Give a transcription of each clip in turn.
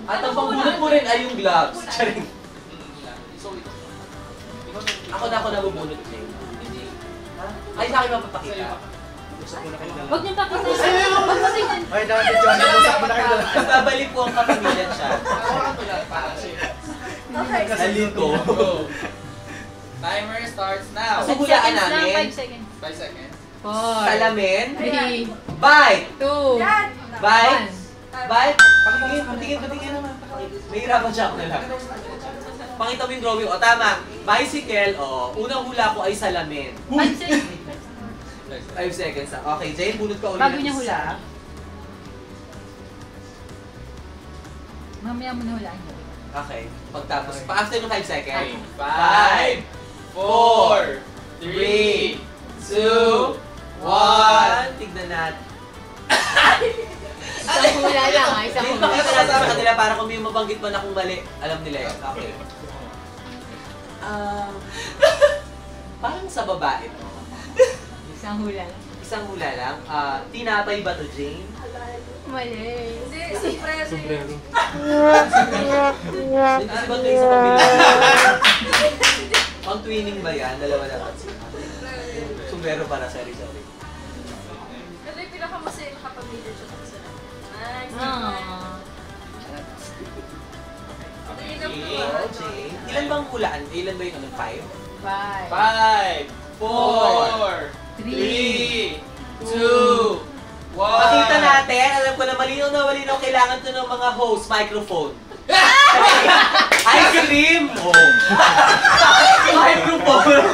At ang pambunot mo rin ay yung gloves. Charing. Ako nabubunot niya. Ay, sa akin mapapakita. Huwag niyong pakita. Ay, dami dyan. Nabusap mo na kayo. Babalik po ang kapamilya siya. Nalito. Timer starts now. Kasi hulaan namin. 5 seconds. 5 seconds. 4, Salamin. 3, Bite! 2, Bite! Bite! Patingin. Mahirapan siya ako na lang. Pakita mo yung drawing. O, tama. Bicycle. O, unang hula ko ay salamin. 5 seconds. 5 seconds. Okay, Jane, bunot ka ulit. Bago niya hulaan. Mamaya mo na hulaan niya. Okay. Pagtapos, pa-after ng 5 seconds. 5, 4, 3, 2, 1. Tignan natin. Isang hula lang ha, isang Jane, hula. pakita natin sa kanila para kung may mabanggit man akong mali, alam nila yan. Okay. Parang sa babae to. Isang hula lang. Isang hula lang. Tinapay ba to, Jane? Mali. Hindi, surprise. Kasi ba ito yung sa kabila? Pang twinning ba yan? Dalawa na kasi. Sumero para sa sorry. Ito yung pinakamasayang kapamilya siya sa kasalanan. Nice. Okay, Jane. Ilan bang hulaan? Ilan ba yung 5? 5, 5, 4, 3, 2, 1. Makita natin, alam ko na malinaw kailangan to ng mga host, microphone. Ice cream! Oh. Microphone!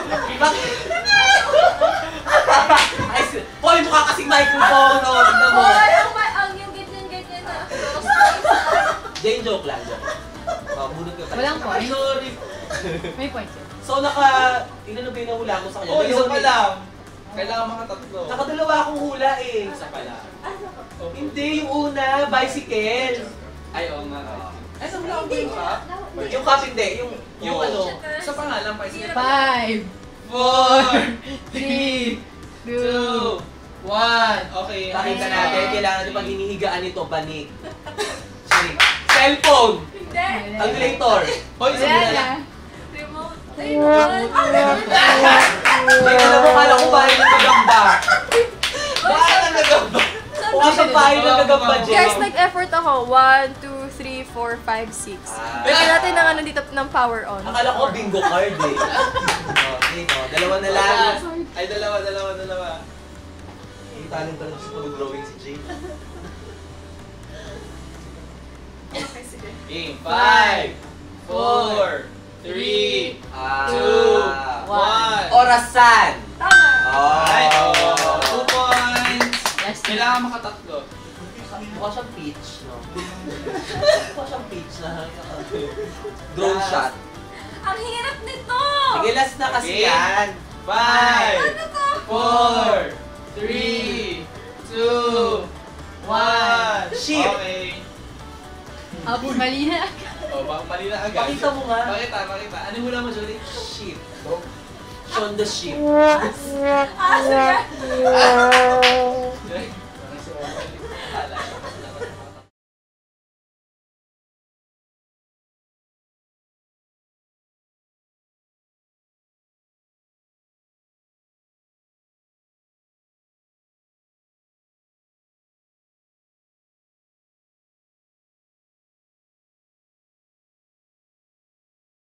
Ice cream! Hoy, mukha kasing microphone! Oh, tignan mo! Ang yung ganyan na. Jane, joke lang. Bunot ka pala. Walang point. Sorry. may points yun. So, ilan na ba yung nahula mo sa kanya? Oh, isa pa lang. Kailangan mga tatlo. Nakadalawa akong hula eh. Isa pa lang. Hindi, yung una, bicycle. Ay, oo nga. Ay, sa wala ko yung cup? Yung cup hindi, yung ano. Isa pa nga lang, 5, 5, 4, 3, 2, 1. Okay. Pakita natin, kailangan natin pag hinihigaan ito, banig. Sorry. Cellphone! Hindi. Calculator! Hoy, isa wala pa na. lang. Remote. Ay, naman. Ay, alam mo, kala ko bahay ng gagamba. Bakit ang nagamba? Mukha siyang bahay ng gagamba, Jay. Guys, nag-effort ako. 1, 2, 3, 4, 5, 6. Lagyan natin ng ano dito ng power on. Akala ko bingo card eh. Okay, dalawa na lang. Ay, dalawa. May talent talaga sa pag-drawing si Jay. Okay, sige. Game. 5, 4, 3, 2, 1. Orasan! Tama. Ay, Oh! 2 points. Last two. Kailangan makatatlo. Mukha siyang peach, no? Mukha siyang peach na drone shot. Ang hirap nito. Sige, last na kasi Okay. yan. 5, 4, 3, 2, 1. Sheep. Okay. Mali na. O, mali na agad. Pakita mo nga. Pakita. Ano muna mo, Jolie? Sheep. Sean the sheep. Ah, sige.